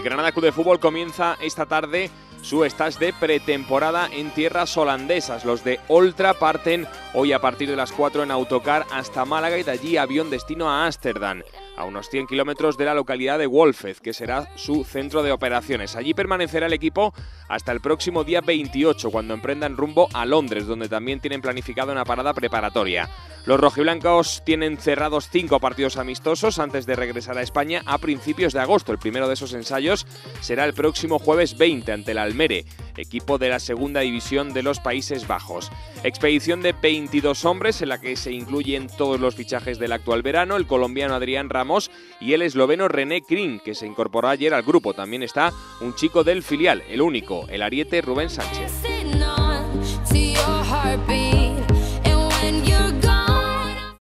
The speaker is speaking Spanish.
Granada Club de Fútbol comienza esta tarde su stage de pretemporada en tierras holandesas. Los de Oltra parten hoy a partir de las 4 en autocar hasta Málaga y de allí avión destino a Ámsterdam, a unos 100 kilómetros de la localidad de Wolfed, que será su centro de operaciones. Allí permanecerá el equipo hasta el próximo día 28, cuando emprendan rumbo a Londres, donde también tienen planificada una parada preparatoria. Los rojiblancos tienen cerrados 5 partidos amistosos antes de regresar a España a principios de agosto. El primero de esos ensayos será el próximo jueves 20 ante el Almere, equipo de la segunda división de los Países Bajos. Expedición de 22 hombres en la que se incluyen todos los fichajes del actual verano, el colombiano Adrián Ramos y el esloveno René Krin, que se incorporó ayer al grupo. También está un chico del filial, el único, el ariete Rubén Sánchez.